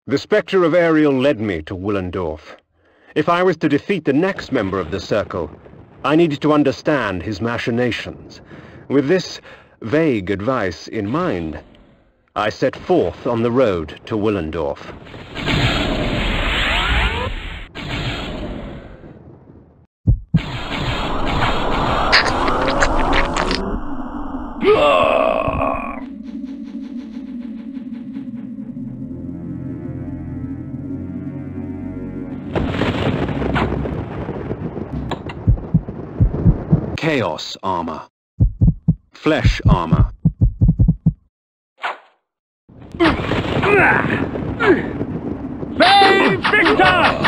The Spectre of Ariel led me to Willendorf. If I was to defeat the next member of the Circle, I needed to understand his machinations. With this vague advice in mind, I set forth on the road to Willendorf. Chaos armor. Flesh armor. Bay Victor!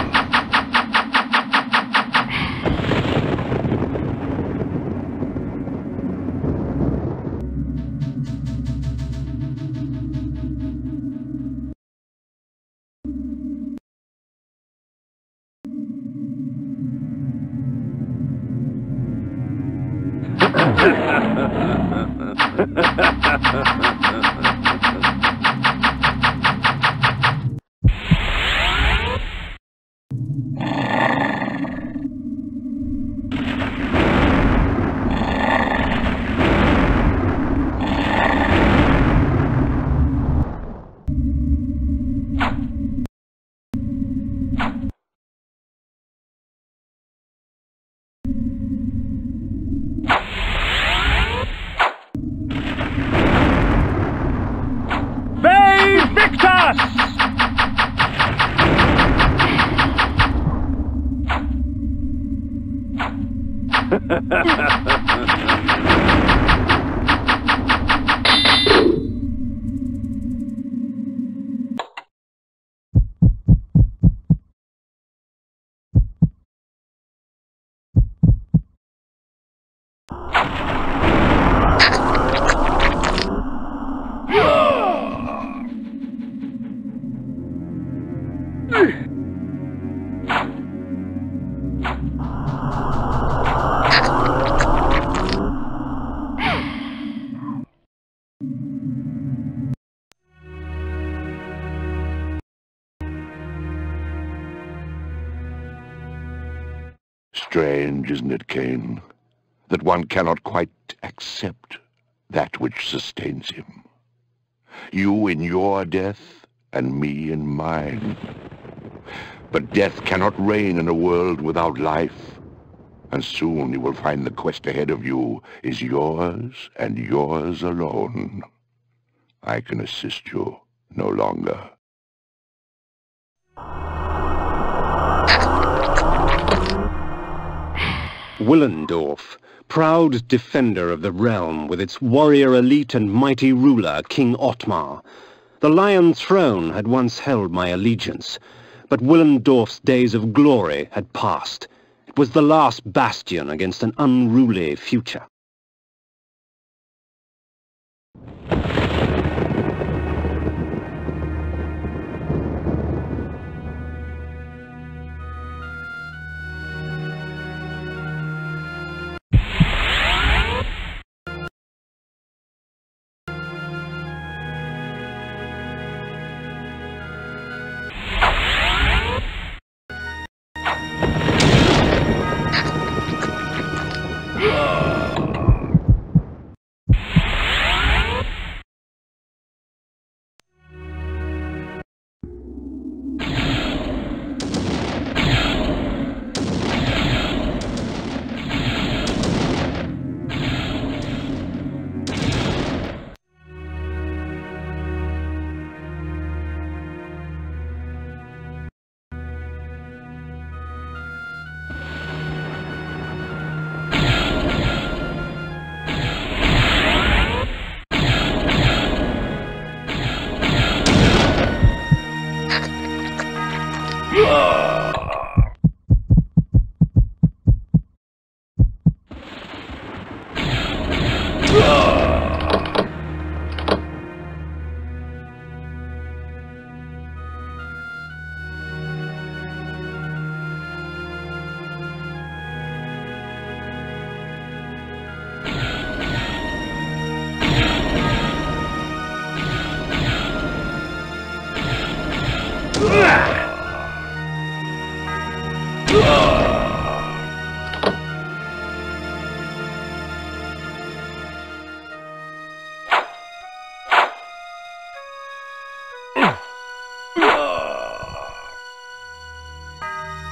Strange, isn't it, Kain, that one cannot quite accept that which sustains him. You in your death, and me in mine. But death cannot reign in a world without life, and soon you will find the quest ahead of you is yours and yours alone. I can assist you no longer. Willendorf, proud defender of the realm with its warrior elite and mighty ruler, King Otmar. The Lion Throne had once held my allegiance, but Willendorf's days of glory had passed. It was the last bastion against an unruly future.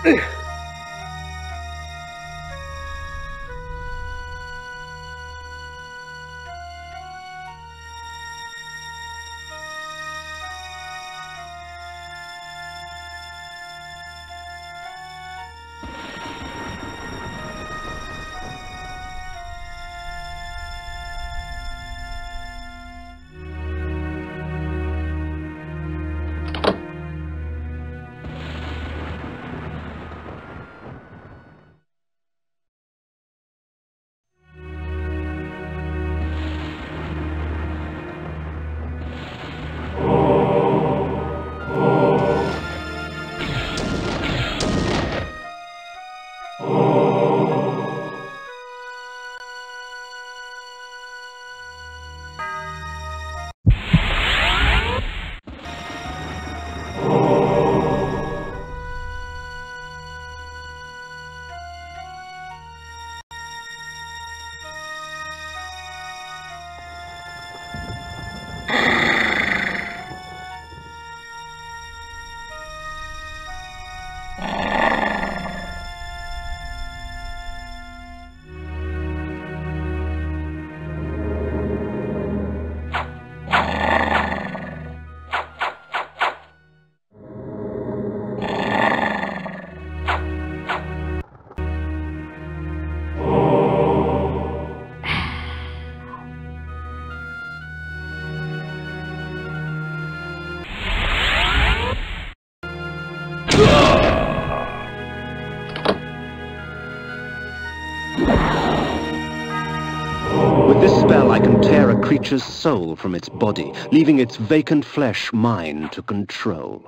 With this spell, I can tear a creature's soul from its body, leaving its vacant flesh mine to control.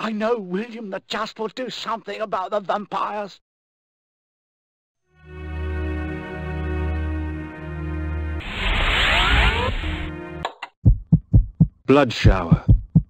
I know William the Just will do something about the vampires. Blood shower.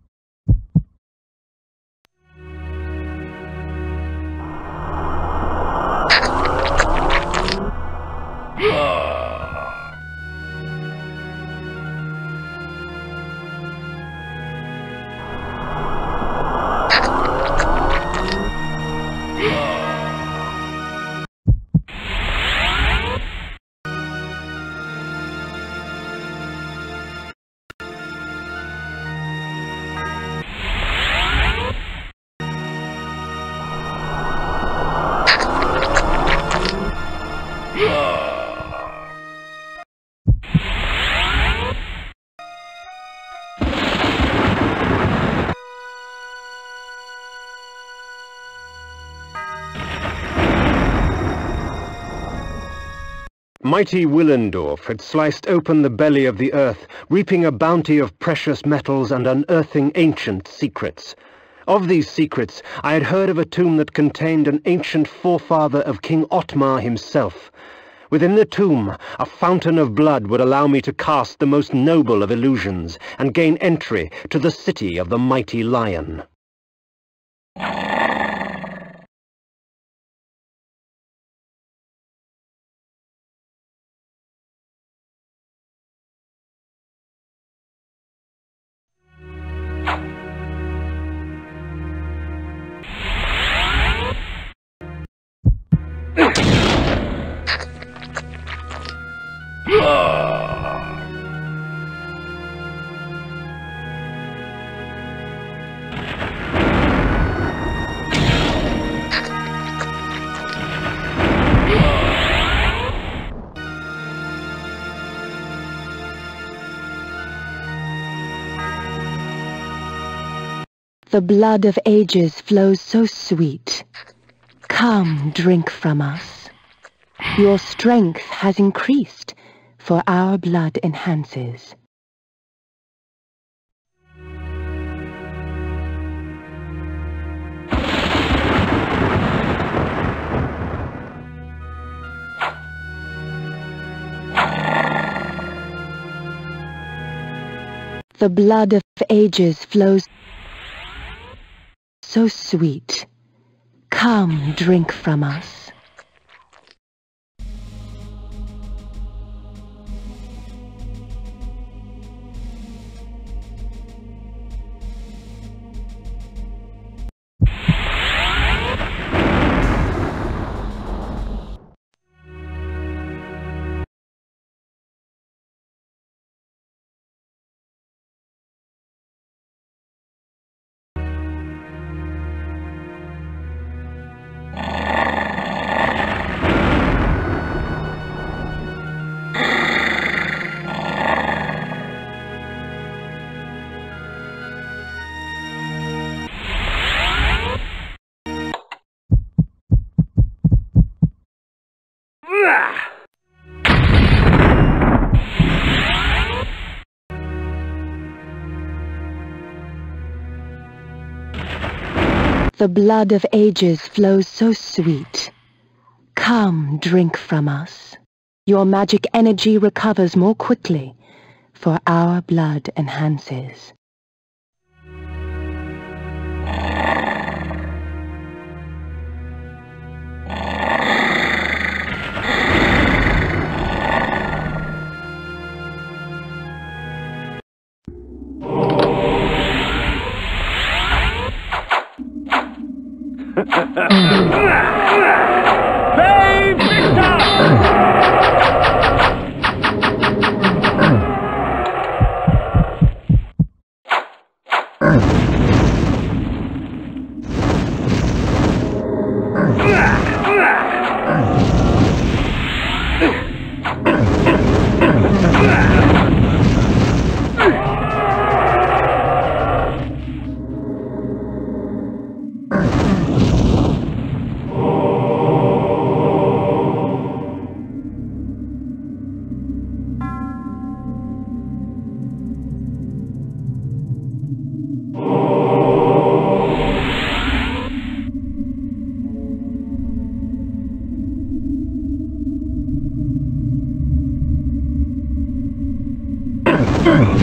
Mighty Willendorf had sliced open the belly of the earth, reaping a bounty of precious metals and unearthing ancient secrets. Of these secrets, I had heard of a tomb that contained an ancient forefather of King Otmar himself. Within the tomb, a fountain of blood would allow me to cast the most noble of illusions and gain entry to the city of the mighty lion. The blood of ages flows so sweet. Come, drink from us. Your strength has increased, for our blood enhances. The blood of ages flows so sweet. Come, drink from us. The blood of ages flows so sweet. Come, drink from us. Your magic energy recovers more quickly, for our blood enhances.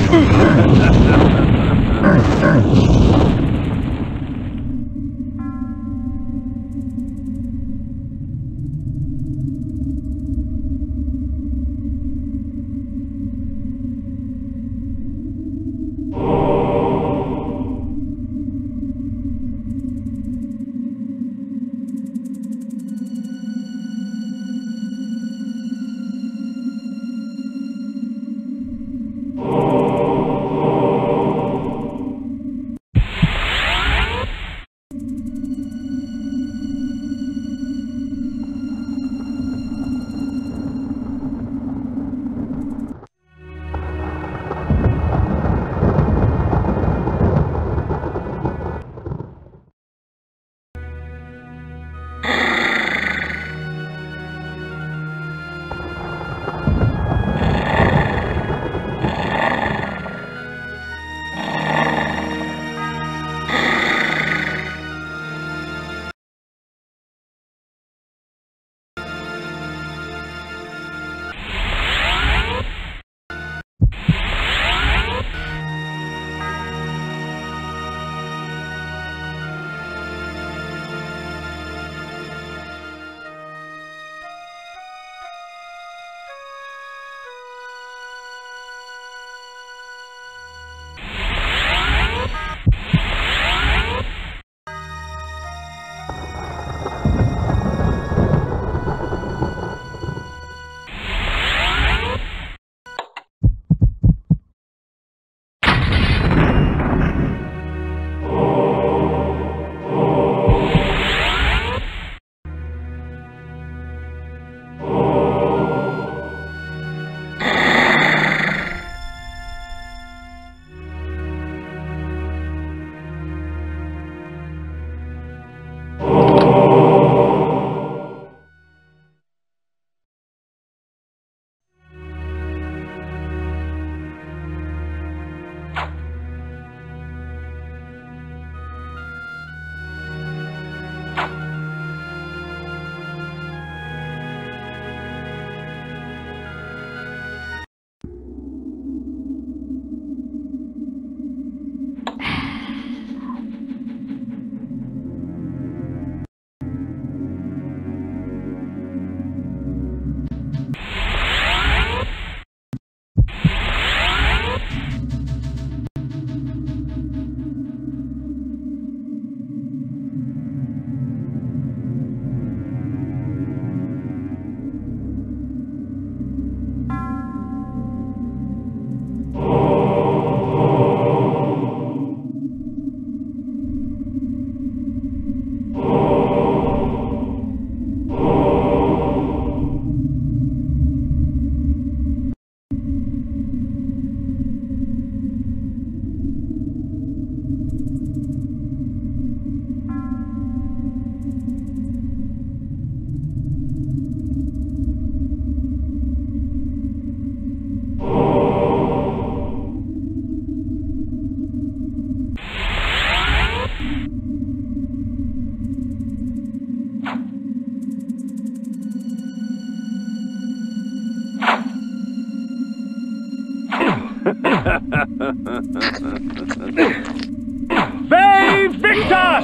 Ve Victor!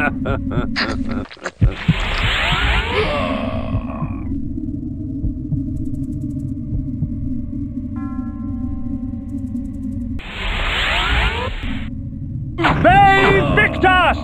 Victus!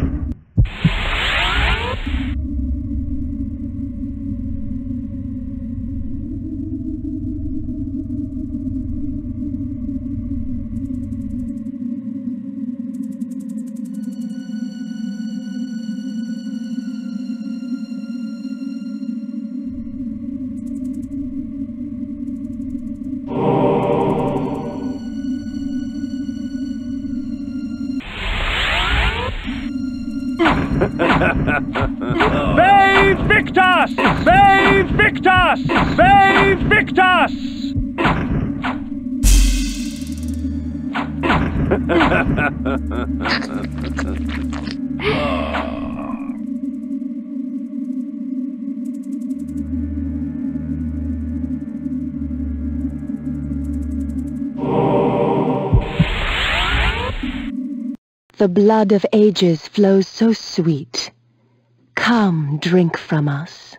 Save Victus! Save Victus! Save Victus! The blood of ages flows so sweet. Come, drink from us.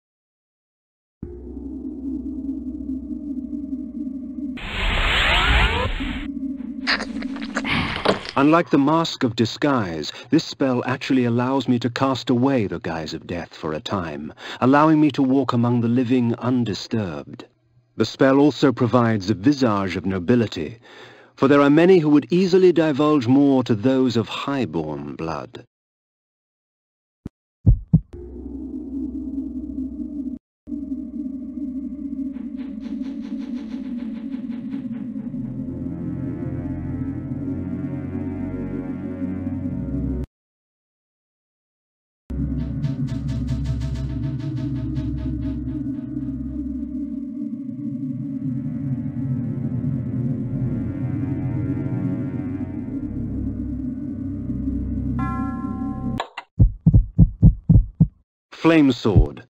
Unlike the mask of disguise, this spell actually allows me to cast away the guise of death for a time, allowing me to walk among the living undisturbed. The spell also provides a visage of nobility, for there are many who would easily divulge more to those of high-born blood. Flame Sword.